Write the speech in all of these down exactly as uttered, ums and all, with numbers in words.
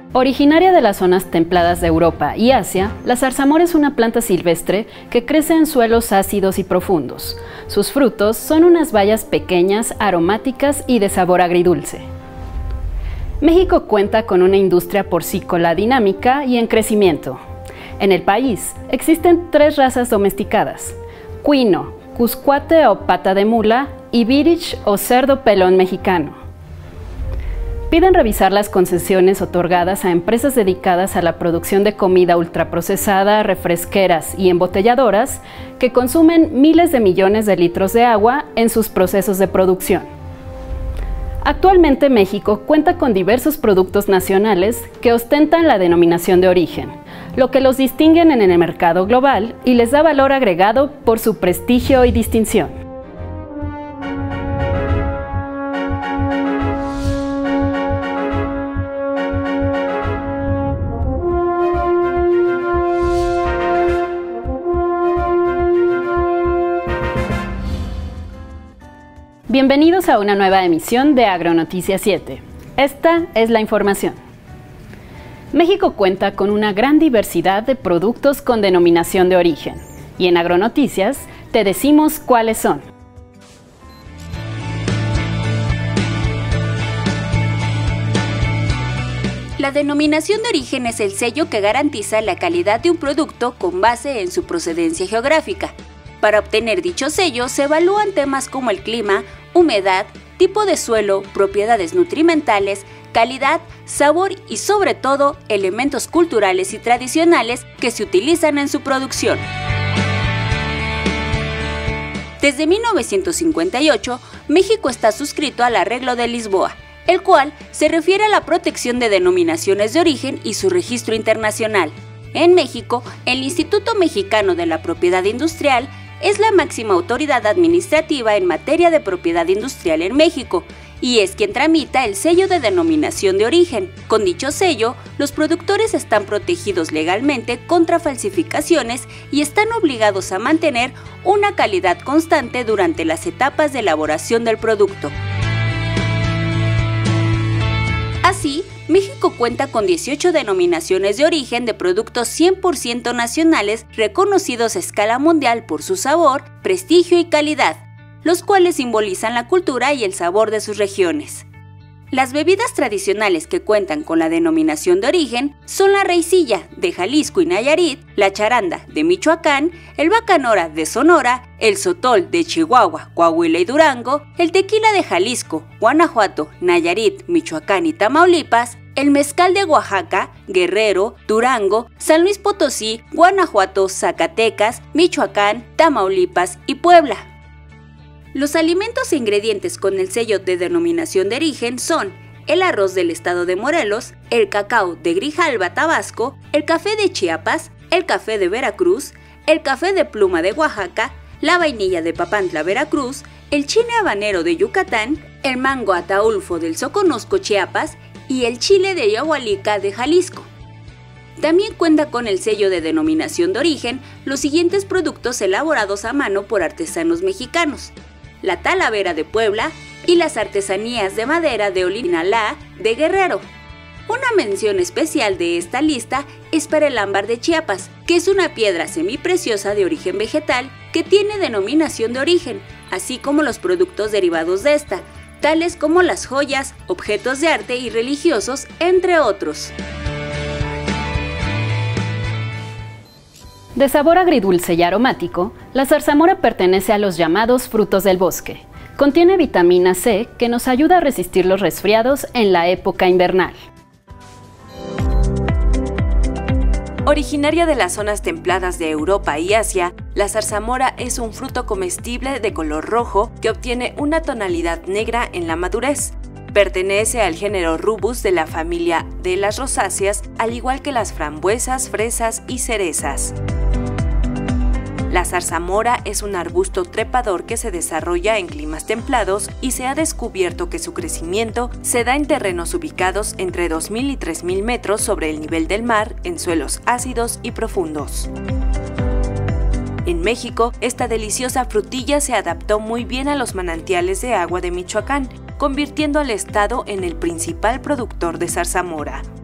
Originaria de las zonas templadas de Europa y Asia, la zarzamora es una planta silvestre que crece en suelos ácidos y profundos. Sus frutos son unas bayas pequeñas, aromáticas y de sabor agridulce. México cuenta con una industria porcícola dinámica y en crecimiento. En el país existen tres razas domesticadas: cuino, cuscuate o pata de mula y birich o cerdo pelón mexicano. Piden revisar las concesiones otorgadas a empresas dedicadas a la producción de comida ultraprocesada, refresqueras y embotelladoras que consumen miles de millones de litros de agua en sus procesos de producción. Actualmente México cuenta con diversos productos nacionales que ostentan la denominación de origen, lo que los distinguen en el mercado global y les da valor agregado por su prestigio y distinción. Bienvenidos a una nueva emisión de Agronoticias siete. Esta es la información. México cuenta con una gran diversidad de productos con denominación de origen, y en Agronoticias te decimos cuáles son. La denominación de origen es el sello que garantiza la calidad de un producto con base en su procedencia geográfica. Para obtener dicho sello se evalúan temas como el clima, humedad, tipo de suelo, propiedades nutrimentales, calidad, sabor y sobre todo elementos culturales y tradicionales que se utilizan en su producción. Desde mil novecientos cincuenta y ocho, México está suscrito al Arreglo de Lisboa, el cual se refiere a la protección de denominaciones de origen y su registro internacional. En México, el Instituto Mexicano de la Propiedad Industrial es la máxima autoridad administrativa en materia de propiedad industrial en México y es quien tramita el sello de denominación de origen. Con dicho sello, los productores están protegidos legalmente contra falsificaciones y están obligados a mantener una calidad constante durante las etapas de elaboración del producto. Así, México cuenta con dieciocho denominaciones de origen de productos cien por ciento nacionales reconocidos a escala mundial por su sabor, prestigio y calidad, los cuales simbolizan la cultura y el sabor de sus regiones. Las bebidas tradicionales que cuentan con la denominación de origen son la raicilla de Jalisco y Nayarit, la charanda de Michoacán, el bacanora de Sonora, el sotol de Chihuahua, Coahuila y Durango, el tequila de Jalisco, Guanajuato, Nayarit, Michoacán y Tamaulipas, el mezcal de Oaxaca, Guerrero, Durango, San Luis Potosí, Guanajuato, Zacatecas, Michoacán, Tamaulipas y Puebla. Los alimentos e ingredientes con el sello de denominación de origen son el arroz del estado de Morelos, el cacao de Grijalba, Tabasco, el café de Chiapas, el café de Veracruz, el café de pluma de Oaxaca, la vainilla de Papantla, Veracruz, el chile habanero de Yucatán, el mango ataulfo del Soconusco, Chiapas y el chile de Yahualica de Jalisco. También cuenta con el sello de denominación de origen los siguientes productos elaborados a mano por artesanos mexicanos: la talavera de Puebla y las artesanías de madera de Olinalá de Guerrero. Una mención especial de esta lista es para el ámbar de Chiapas, que es una piedra semipreciosa de origen vegetal que tiene denominación de origen, así como los productos derivados de esta, tales como las joyas, objetos de arte y religiosos, entre otros. De sabor agridulce y aromático, la zarzamora pertenece a los llamados frutos del bosque. Contiene vitamina C que nos ayuda a resistir los resfriados en la época invernal. Originaria de las zonas templadas de Europa y Asia, la zarzamora es un fruto comestible de color rojo que obtiene una tonalidad negra en la madurez. Pertenece al género Rubus de la familia de las rosáceas, al igual que las frambuesas, fresas y cerezas. La zarzamora es un arbusto trepador que se desarrolla en climas templados y se ha descubierto que su crecimiento se da en terrenos ubicados entre dos mil y tres mil metros sobre el nivel del mar, en suelos ácidos y profundos. En México, esta deliciosa frutilla se adaptó muy bien a los manantiales de agua de Michoacán, convirtiendo al estado en el principal productor de zarzamora.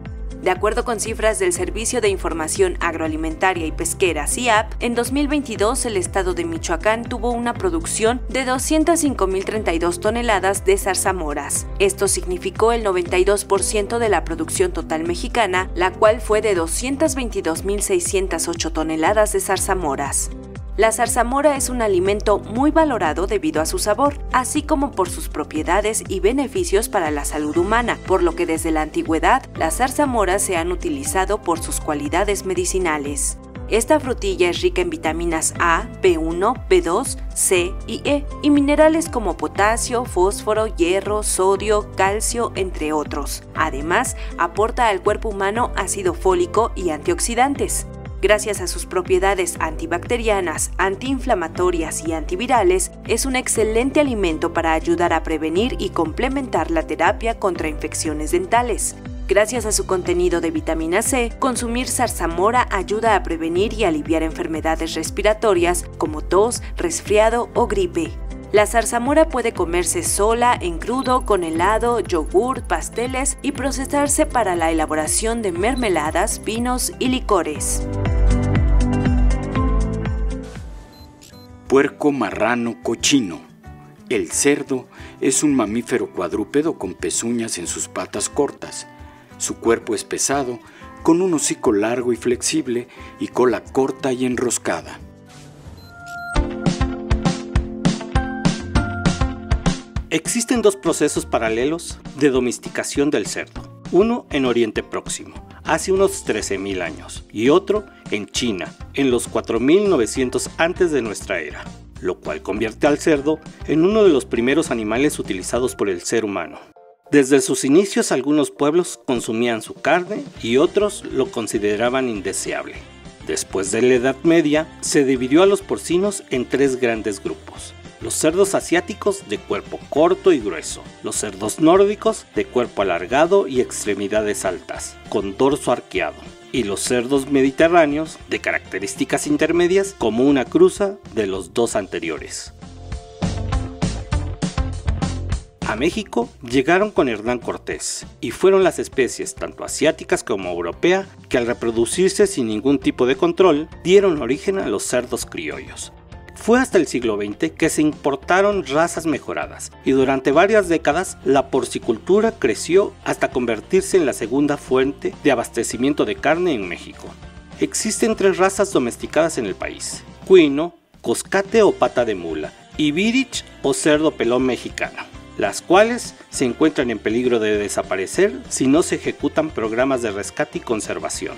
De acuerdo con cifras del Servicio de Información Agroalimentaria y Pesquera C I A P, en dos mil veintidós el estado de Michoacán tuvo una producción de doscientas cinco mil treinta y dos toneladas de zarzamoras. Esto significó el noventa y dos por ciento de la producción total mexicana, la cual fue de doscientas veintidós mil seiscientas ocho toneladas de zarzamoras. La zarzamora es un alimento muy valorado debido a su sabor, así como por sus propiedades y beneficios para la salud humana, por lo que desde la antigüedad las zarzamoras se han utilizado por sus cualidades medicinales. Esta frutilla es rica en vitaminas A, B uno, B dos, C y E, y minerales como potasio, fósforo, hierro, sodio, calcio, entre otros. Además, aporta al cuerpo humano ácido fólico y antioxidantes. Gracias a sus propiedades antibacterianas, antiinflamatorias y antivirales, es un excelente alimento para ayudar a prevenir y complementar la terapia contra infecciones dentales. Gracias a su contenido de vitamina C, consumir zarzamora ayuda a prevenir y aliviar enfermedades respiratorias como tos, resfriado o gripe. La zarzamora puede comerse sola, en crudo, con helado, yogur, pasteles y procesarse para la elaboración de mermeladas, vinos y licores. Puerco, marrano, cochino. El cerdo es un mamífero cuadrúpedo con pezuñas en sus patas cortas. Su cuerpo es pesado, con un hocico largo y flexible y cola corta y enroscada. Existen dos procesos paralelos de domesticación del cerdo. Uno en Oriente Próximo, hace unos trece mil años, y otro en China, en los cuatro mil novecientos antes de nuestra era, lo cual convierte al cerdo en uno de los primeros animales utilizados por el ser humano. Desde sus inicios, algunos pueblos consumían su carne y otros lo consideraban indeseable. Después de la Edad Media, se dividió a los porcinos en tres grandes grupos. Los cerdos asiáticos de cuerpo corto y grueso, los cerdos nórdicos de cuerpo alargado y extremidades altas, con dorso arqueado, y los cerdos mediterráneos de características intermedias como una cruza de los dos anteriores. A México llegaron con Hernán Cortés y fueron las especies tanto asiáticas como europea que al reproducirse sin ningún tipo de control dieron origen a los cerdos criollos. Fue hasta el siglo veinte que se importaron razas mejoradas y durante varias décadas la porcicultura creció hasta convertirse en la segunda fuente de abastecimiento de carne en México. Existen tres razas domesticadas en el país: cuino, coscate o pata de mula y birich o cerdo pelón mexicano, las cuales se encuentran en peligro de desaparecer si no se ejecutan programas de rescate y conservación.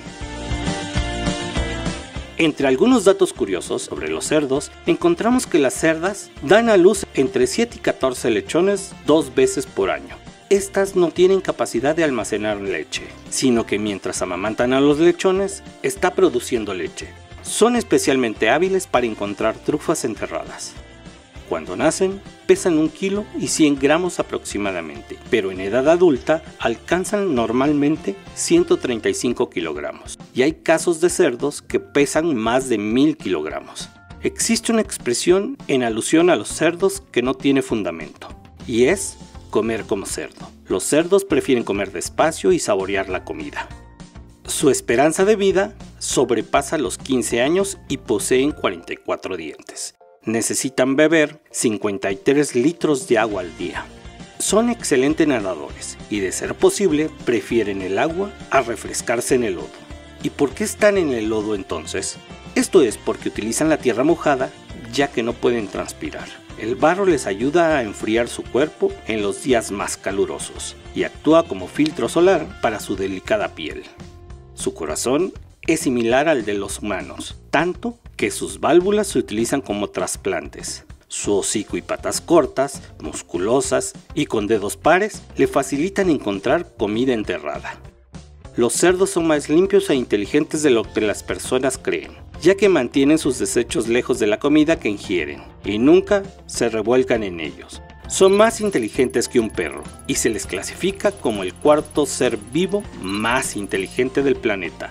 Entre algunos datos curiosos sobre los cerdos, encontramos que las cerdas dan a luz entre siete y catorce lechones dos veces por año. Estas no tienen capacidad de almacenar leche, sino que mientras amamantan a los lechones, está produciendo leche. Son especialmente hábiles para encontrar trufas enterradas. Cuando nacen, pesan un kilo y cien gramos aproximadamente, pero en edad adulta alcanzan normalmente ciento treinta y cinco kilogramos. Y hay casos de cerdos que pesan más de mil kilogramos. Existe una expresión en alusión a los cerdos que no tiene fundamento, y es comer como cerdo. Los cerdos prefieren comer despacio y saborear la comida. Su esperanza de vida sobrepasa los quince años y poseen cuarenta y cuatro dientes. Necesitan beber cincuenta y tres litros de agua al día. Son excelentes nadadores y, de ser posible, prefieren el agua a refrescarse en el lodo. ¿Y por qué están en el lodo entonces? Esto es porque utilizan la tierra mojada, ya que no pueden transpirar. El barro les ayuda a enfriar su cuerpo en los días más calurosos y actúa como filtro solar para su delicada piel. Su corazón es similar al de los humanos, tanto que sus válvulas se utilizan como trasplantes. Su hocico y patas cortas, musculosas y con dedos pares le facilitan encontrar comida enterrada. Los cerdos son más limpios e inteligentes de lo que las personas creen, ya que mantienen sus desechos lejos de la comida que ingieren y nunca se revuelcan en ellos. Son más inteligentes que un perro y se les clasifica como el cuarto ser vivo más inteligente del planeta.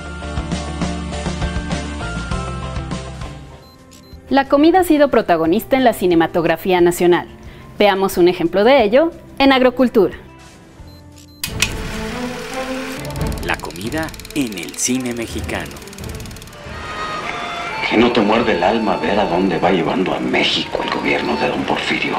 La comida ha sido protagonista en la cinematografía nacional. Veamos un ejemplo de ello en Agrocultura. La comida en el cine mexicano. Que no te muerde el alma ver a dónde va llevando a México el gobierno de don Porfirio.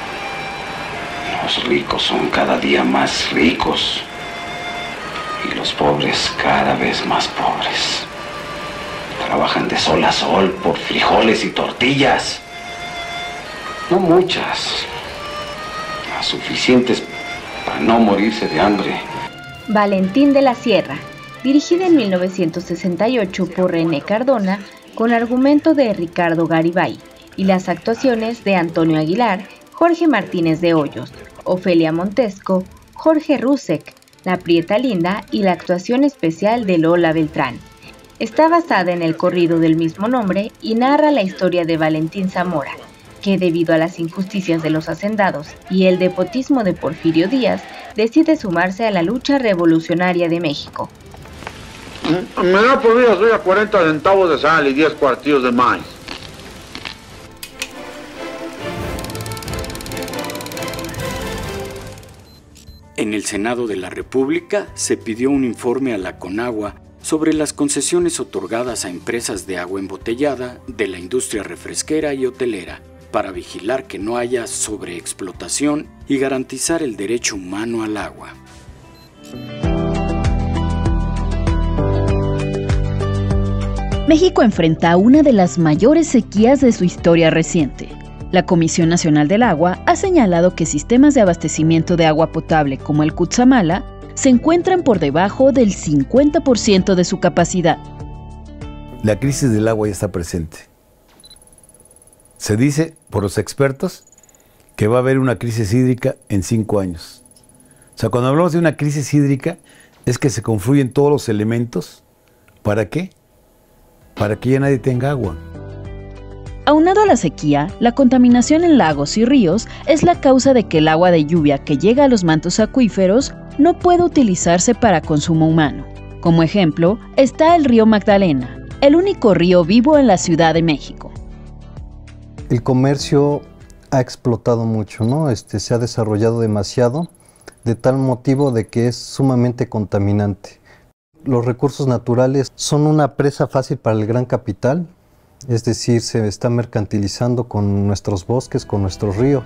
Los ricos son cada día más ricos y los pobres cada vez más pobres. Trabajan de sol a sol por frijoles y tortillas. No muchas, las suficientes para no morirse de hambre. Valentín de la Sierra, dirigida en mil novecientos sesenta y ocho por René Cardona, con argumento de Ricardo Garibay y las actuaciones de Antonio Aguilar, Jorge Martínez de Hoyos, Ofelia Montesco, Jorge Rusek, La Prieta Linda y la actuación especial de Lola Beltrán. Está basada en el corrido del mismo nombre y narra la historia de Valentín Zamora, que debido a las injusticias de los hacendados y el despotismo de Porfirio Díaz, decide sumarse a la lucha revolucionaria de México. Me da por día, soy a cuarenta centavos de sal y diez cuartillos de maíz. En el Senado de la República se pidió un informe a la Conagua sobre las concesiones otorgadas a empresas de agua embotellada de la industria refresquera y hotelera para vigilar que no haya sobreexplotación y garantizar el derecho humano al agua. México enfrenta una de las mayores sequías de su historia reciente. La Comisión Nacional del Agua ha señalado que sistemas de abastecimiento de agua potable como el Cutzamala se encuentran por debajo del cincuenta por ciento de su capacidad. La crisis del agua ya está presente. Se dice por los expertos que va a haber una crisis hídrica en cinco años. O sea, cuando hablamos de una crisis hídrica es que se confluyen todos los elementos. ¿Para qué? Para que ya nadie tenga agua. Aunado a la sequía, la contaminación en lagos y ríos es la causa de que el agua de lluvia que llega a los mantos acuíferos no puede utilizarse para consumo humano. Como ejemplo, está el río Magdalena, el único río vivo en la Ciudad de México. El comercio ha explotado mucho, ¿no? Este, se ha desarrollado demasiado, de tal motivo de que es sumamente contaminante. Los recursos naturales son una presa fácil para el gran capital, es decir, se está mercantilizando con nuestros bosques, con nuestros ríos.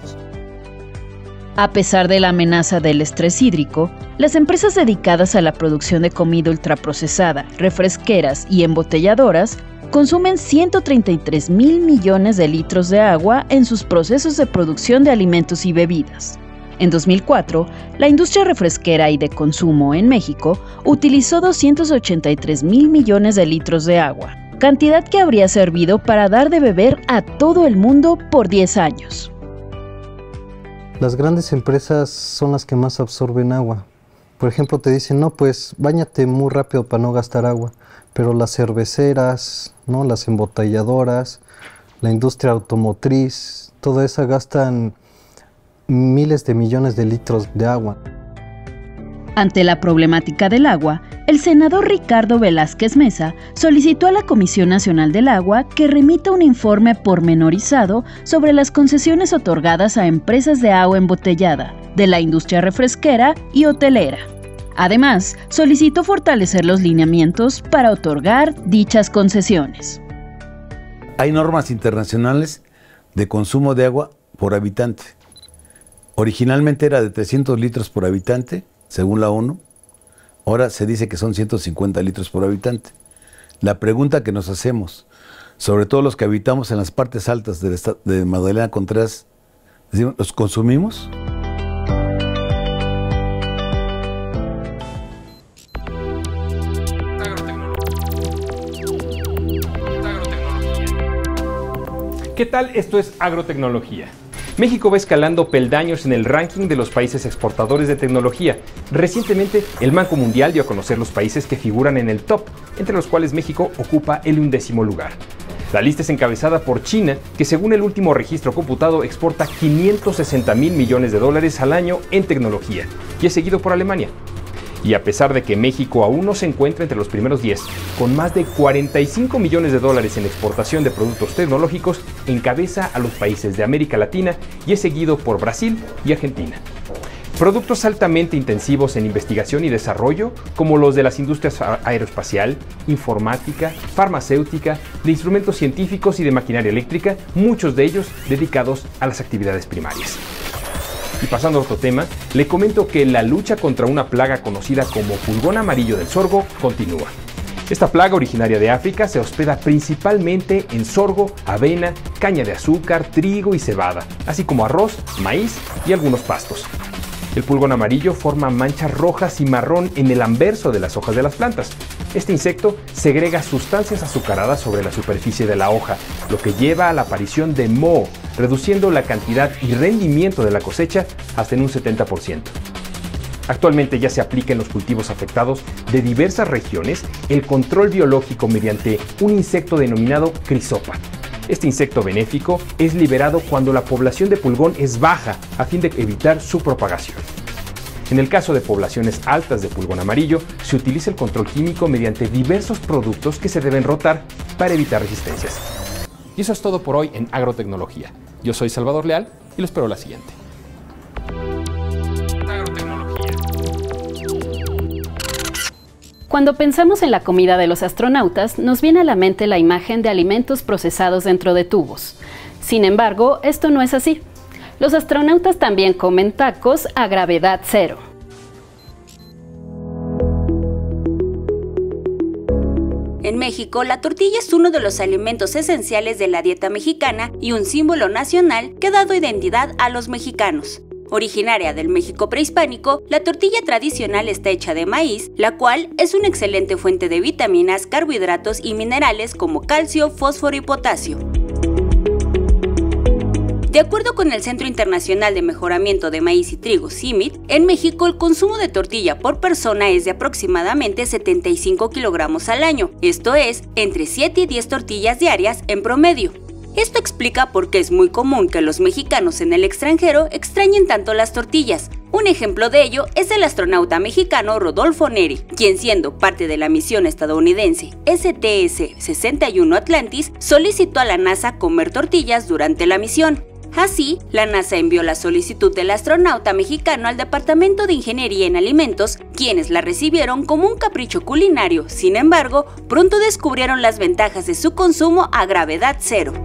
A pesar de la amenaza del estrés hídrico, las empresas dedicadas a la producción de comida ultraprocesada, refresqueras y embotelladoras consumen ciento treinta y tres mil millones de litros de agua en sus procesos de producción de alimentos y bebidas. En dos mil cuatro, la industria refresquera y de consumo en México utilizó doscientos ochenta y tres mil millones de litros de agua, cantidad que habría servido para dar de beber a todo el mundo por diez años. Las grandes empresas son las que más absorben agua. Por ejemplo, te dicen, no, pues báñate muy rápido para no gastar agua. Pero las cerveceras, ¿no? Las embotelladoras, la industria automotriz, toda esa gastan miles de millones de litros de agua. Ante la problemática del agua, el senador Ricardo Velázquez Mesa solicitó a la Comisión Nacional del Agua que remita un informe pormenorizado sobre las concesiones otorgadas a empresas de agua embotellada, de la industria refresquera y hotelera. Además, solicitó fortalecer los lineamientos para otorgar dichas concesiones. Hay normas internacionales de consumo de agua por habitante. Originalmente era de trescientos litros por habitante, según la ONU. Ahora se dice que son ciento cincuenta litros por habitante. La pregunta que nos hacemos, sobre todo los que habitamos en las partes altas del estado de Magdalena Contreras, decimos, ¿los consumimos? ¿Qué tal? Esto es Agrotecnología. México va escalando peldaños en el ranking de los países exportadores de tecnología. Recientemente, el Banco Mundial dio a conocer los países que figuran en el top, entre los cuales México ocupa el undécimo lugar. La lista es encabezada por China, que según el último registro computado exporta quinientos sesenta mil millones de dólares al año en tecnología, y es seguido por Alemania. Y a pesar de que México aún no se encuentra entre los primeros diez, con más de cuarenta y cinco millones de dólares en exportación de productos tecnológicos, encabeza a los países de América Latina y es seguido por Brasil y Argentina. Productos altamente intensivos en investigación y desarrollo, como los de las industrias aeroespacial, informática, farmacéutica, de instrumentos científicos y de maquinaria eléctrica, muchos de ellos dedicados a las actividades primarias. Y pasando a otro tema, le comento que la lucha contra una plaga conocida como pulgón amarillo del sorgo continúa. Esta plaga, originaria de África, se hospeda principalmente en sorgo, avena, caña de azúcar, trigo y cebada, así como arroz, maíz y algunos pastos. El pulgón amarillo forma manchas rojas y marrón en el anverso de las hojas de las plantas. Este insecto segrega sustancias azucaradas sobre la superficie de la hoja, lo que lleva a la aparición de moho, reduciendo la cantidad y rendimiento de la cosecha hasta en un setenta por ciento. Actualmente ya se aplica en los cultivos afectados de diversas regiones el control biológico mediante un insecto denominado crisopa. Este insecto benéfico es liberado cuando la población de pulgón es baja a fin de evitar su propagación. En el caso de poblaciones altas de pulgón amarillo, se utiliza el control químico mediante diversos productos que se deben rotar para evitar resistencias. Y eso es todo por hoy en Agrotecnología. Yo soy Salvador Leal y lo espero la siguiente. Cuando pensamos en la comida de los astronautas, nos viene a la mente la imagen de alimentos procesados dentro de tubos. Sin embargo, esto no es así. Los astronautas también comen tacos a gravedad cero. En México, la tortilla es uno de los alimentos esenciales de la dieta mexicana y un símbolo nacional que ha dado identidad a los mexicanos. Originaria del México prehispánico, la tortilla tradicional está hecha de maíz, la cual es una excelente fuente de vitaminas, carbohidratos y minerales como calcio, fósforo y potasio. De acuerdo con el Centro Internacional de Mejoramiento de Maíz y Trigo, C I M I T, en México el consumo de tortilla por persona es de aproximadamente setenta y cinco kilogramos al año, esto es, entre siete y diez tortillas diarias en promedio. Esto explica por qué es muy común que los mexicanos en el extranjero extrañen tanto las tortillas. Un ejemplo de ello es el astronauta mexicano Rodolfo Neri, quien siendo parte de la misión estadounidense S T S sesenta y uno Atlantis, solicitó a la NASA comer tortillas durante la misión. Así, la NASA envió la solicitud del astronauta mexicano al Departamento de Ingeniería en Alimentos, quienes la recibieron como un capricho culinario. Sin embargo, pronto descubrieron las ventajas de su consumo a gravedad cero.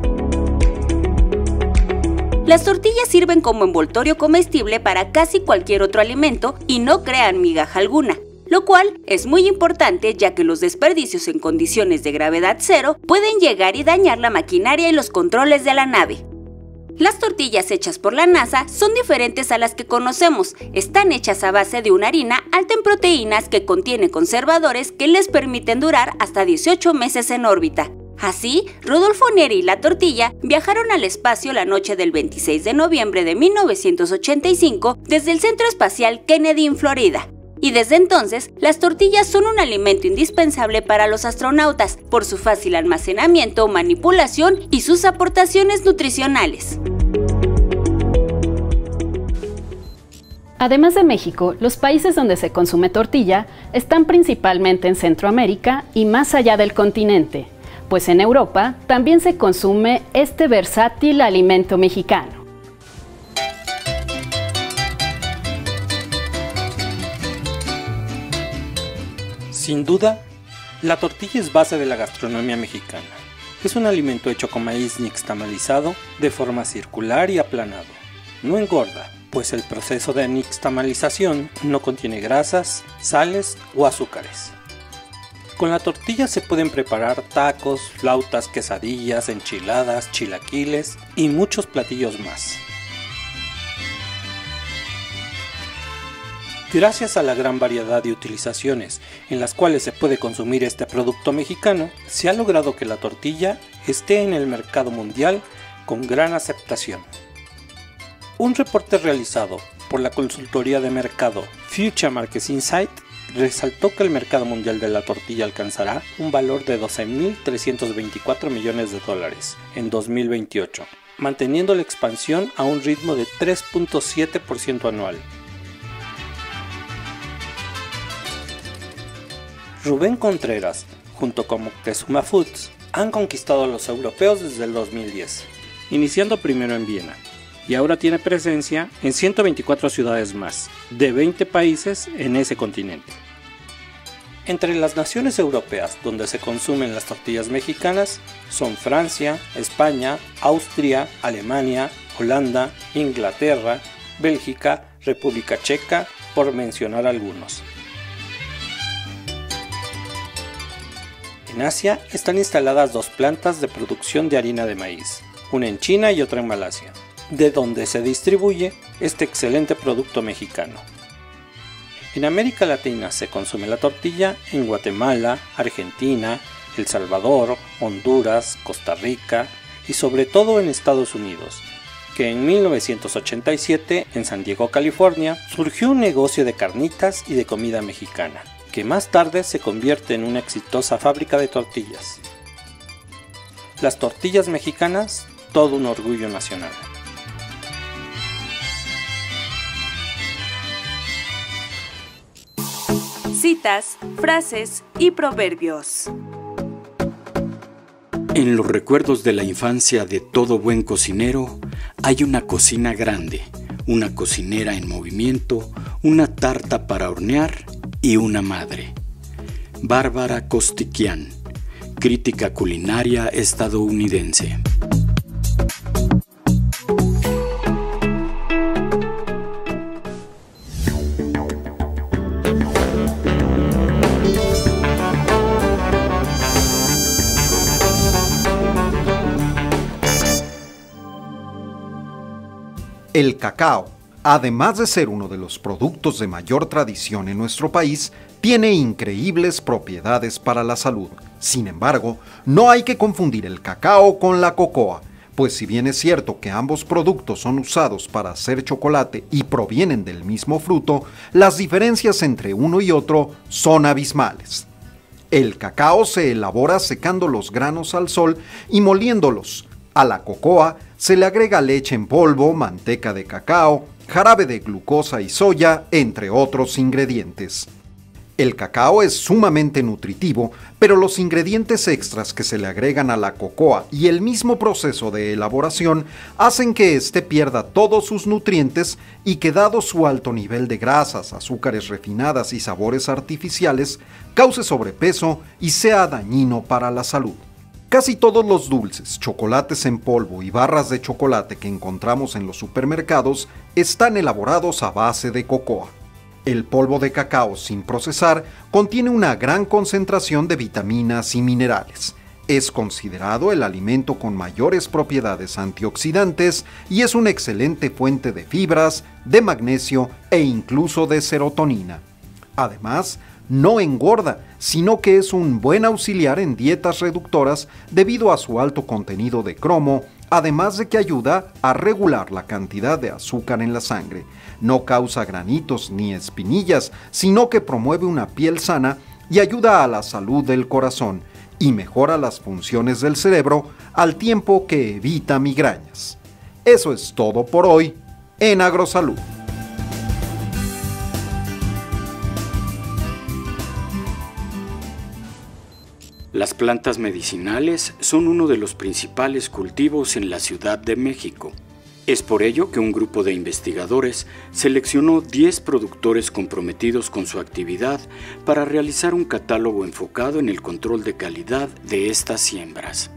Las tortillas sirven como envoltorio comestible para casi cualquier otro alimento y no crean migaja alguna, lo cual es muy importante ya que los desperdicios en condiciones de gravedad cero pueden llegar y dañar la maquinaria y los controles de la nave. Las tortillas hechas por la NASA son diferentes a las que conocemos. Están hechas a base de una harina alta en proteínas que contiene conservadores que les permiten durar hasta dieciocho meses en órbita. Así, Rodolfo Neri y la tortilla viajaron al espacio la noche del veintiséis de noviembre de mil novecientos ochenta y cinco desde el Centro Espacial Kennedy en Florida. Y desde entonces, las tortillas son un alimento indispensable para los astronautas por su fácil almacenamiento, manipulación y sus aportaciones nutricionales. Además de México, los países donde se consume tortilla están principalmente en Centroamérica y más allá del continente, pues en Europa también se consume este versátil alimento mexicano. Sin duda, la tortilla es base de la gastronomía mexicana. Es un alimento hecho con maíz nixtamalizado de forma circular y aplanado. No engorda, pues el proceso de nixtamalización no contiene grasas, sales o azúcares. Con la tortilla se pueden preparar tacos, flautas, quesadillas, enchiladas, chilaquiles y muchos platillos más. Gracias a la gran variedad de utilizaciones en las cuales se puede consumir este producto mexicano, se ha logrado que la tortilla esté en el mercado mundial con gran aceptación. Un reporte realizado por la consultoría de mercado Future Markets Insight resaltó que el mercado mundial de la tortilla alcanzará un valor de doce mil trescientos veinticuatro millones de dólares en dos mil veintiocho, manteniendo la expansión a un ritmo de tres punto siete por ciento anual. Rubén Contreras, junto con Moctezuma Foods, han conquistado a los europeos desde el dos mil diez, iniciando primero en Viena. y ahora tiene presencia en ciento veinticuatro ciudades más, de veinte países en ese continente. Entre las naciones europeas donde se consumen las tortillas mexicanas son Francia, España, Austria, Alemania, Holanda, Inglaterra, Bélgica, República Checa, por mencionar algunos. En Asia están instaladas dos plantas de producción de harina de maíz, una en China y otra en Malasia, de donde se distribuye este excelente producto mexicano. En América Latina se consume la tortilla en Guatemala, Argentina, El Salvador, Honduras, Costa Rica y sobre todo en Estados Unidos, que en mil novecientos ochenta y siete en San Diego, California, surgió un negocio de carnitas y de comida mexicana, que más tarde se convierte en una exitosa fábrica de tortillas. Las tortillas mexicanas, todo un orgullo nacional. Citas, frases y proverbios. En los recuerdos de la infancia de todo buen cocinero, hay una cocina grande, una cocinera en movimiento, una tarta para hornear y una madre. Bárbara Costiquian, crítica culinaria estadounidense. El cacao, además de ser uno de los productos de mayor tradición en nuestro país, tiene increíbles propiedades para la salud. Sin embargo, no hay que confundir el cacao con la cocoa, pues si bien es cierto que ambos productos son usados para hacer chocolate y provienen del mismo fruto, las diferencias entre uno y otro son abismales. El cacao se elabora secando los granos al sol y moliéndolos. A la cocoa se le agrega leche en polvo, manteca de cacao, jarabe de glucosa y soya, entre otros ingredientes. El cacao es sumamente nutritivo, pero los ingredientes extras que se le agregan a la cocoa y el mismo proceso de elaboración hacen que éste pierda todos sus nutrientes y que, dado su alto nivel de grasas, azúcares refinadas y sabores artificiales, cause sobrepeso y sea dañino para la salud. Casi todos los dulces, chocolates en polvo y barras de chocolate que encontramos en los supermercados están elaborados a base de cocoa. El polvo de cacao sin procesar contiene una gran concentración de vitaminas y minerales. Es considerado el alimento con mayores propiedades antioxidantes y es una excelente fuente de fibras, de magnesio e incluso de serotonina. Además, no engorda, sino que es un buen auxiliar en dietas reductoras debido a su alto contenido de cromo, además de que ayuda a regular la cantidad de azúcar en la sangre. No causa granitos ni espinillas, sino que promueve una piel sana y ayuda a la salud del corazón y mejora las funciones del cerebro al tiempo que evita migrañas. Eso es todo por hoy en AgroSalud. Las plantas medicinales son uno de los principales cultivos en la Ciudad de México. Es por ello que un grupo de investigadores seleccionó diez productores comprometidos con su actividad para realizar un catálogo enfocado en el control de calidad de estas siembras.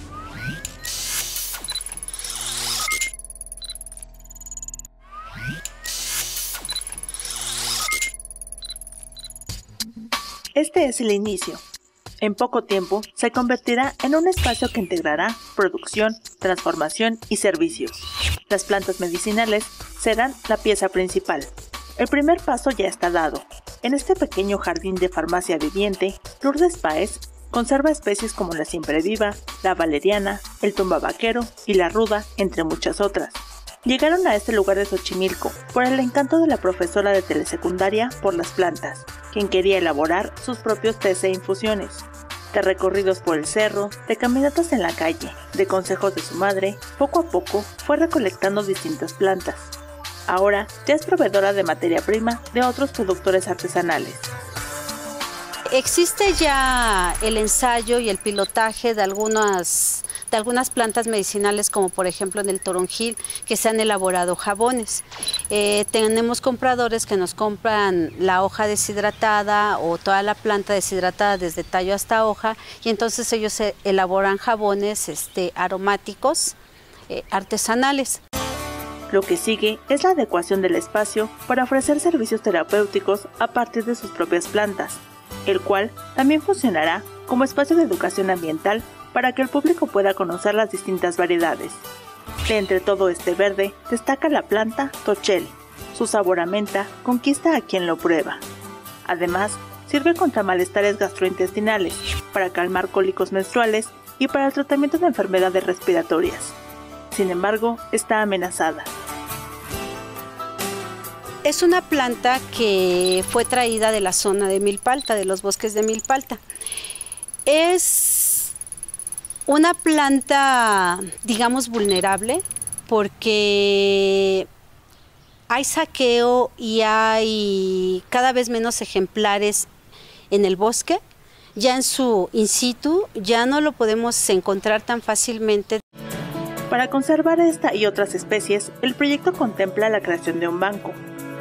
Este es el inicio. En poco tiempo se convertirá en un espacio que integrará producción, transformación y servicios. Las plantas medicinales serán la pieza principal. El primer paso ya está dado. En este pequeño jardín de farmacia viviente, Lourdes Páez conserva especies como la siempreviva, la valeriana, el tumbabaquero y la ruda, entre muchas otras. Llegaron a este lugar de Xochimilco por el encanto de la profesora de telesecundaria por las plantas, quien quería elaborar sus propios tés e infusiones. De recorridos por el cerro, de caminatas en la calle, de consejos de su madre, poco a poco fue recolectando distintas plantas. Ahora ya es proveedora de materia prima de otros productores artesanales. Existe ya el ensayo y el pilotaje de algunas de algunas plantas medicinales, como por ejemplo en el toronjil, que se han elaborado jabones. Eh, tenemos compradores que nos compran la hoja deshidratada o toda la planta deshidratada desde tallo hasta hoja, y entonces ellos eh, elaboran jabones este, aromáticos eh, artesanales. Lo que sigue es la adecuación del espacio para ofrecer servicios terapéuticos a partir de sus propias plantas, el cual también funcionará como espacio de educación ambiental para que el público pueda conocer las distintas variedades. De entre todo este verde, destaca la planta tochel. Su sabor a menta conquista a quien lo prueba. Además, sirve contra malestares gastrointestinales, para calmar cólicos menstruales y para el tratamiento de enfermedades respiratorias. Sin embargo, está amenazada. Es una planta que fue traída de la zona de Milpalta, de los bosques de Milpalta. Es una planta, digamos, vulnerable porque hay saqueo y hay cada vez menos ejemplares en el bosque. Ya en su in situ, ya no lo podemos encontrar tan fácilmente. Para conservar esta y otras especies, el proyecto contempla la creación de un banco.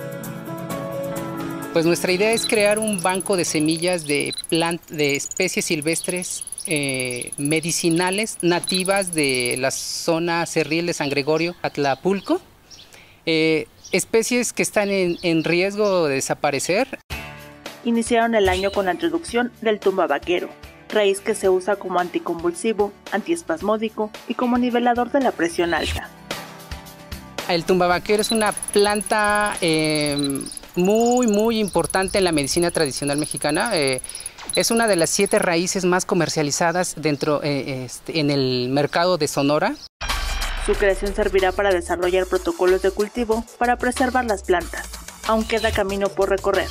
Pues nuestra idea es crear un banco de semillas de, plant de especies silvestres eh, medicinales nativas de la zona cerril de San Gregorio, Atlapulco, eh, especies que están en, en riesgo de desaparecer. Iniciaron el año con la introducción del tumbabaquero, raíz que se usa como anticonvulsivo, antiespasmódico y como nivelador de la presión alta. El tumbabaquero es una planta eh, muy, muy importante en la medicina tradicional mexicana. Eh, es una de las siete raíces más comercializadas dentro eh, este, en el mercado de Sonora. Su creación servirá para desarrollar protocolos de cultivo para preservar las plantas. Aún queda camino por recorrer.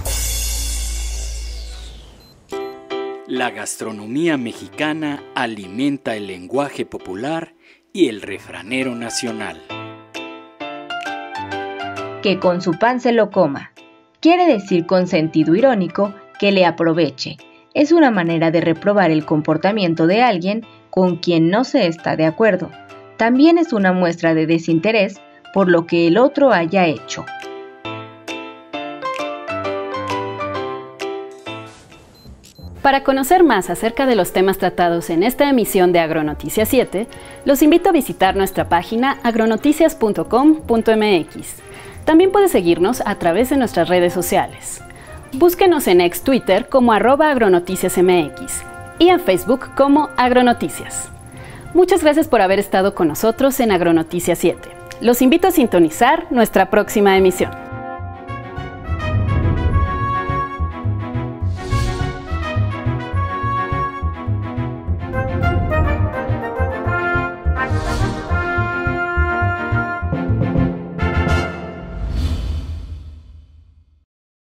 La gastronomía mexicana alimenta el lenguaje popular y el refranero nacional. Que con su pan se lo coma. Quiere decir con sentido irónico que le aproveche. Es una manera de reprobar el comportamiento de alguien con quien no se está de acuerdo. También es una muestra de desinterés por lo que el otro haya hecho. Para conocer más acerca de los temas tratados en esta emisión de Agronoticias siete, los invito a visitar nuestra página agronoticias punto com punto m x. También puede seguirnos a través de nuestras redes sociales. Búsquenos en ex Twitter como arroba agronoticiasmx y en Facebook como Agronoticias. Muchas gracias por haber estado con nosotros en Agronoticias siete. Los invito a sintonizar nuestra próxima emisión.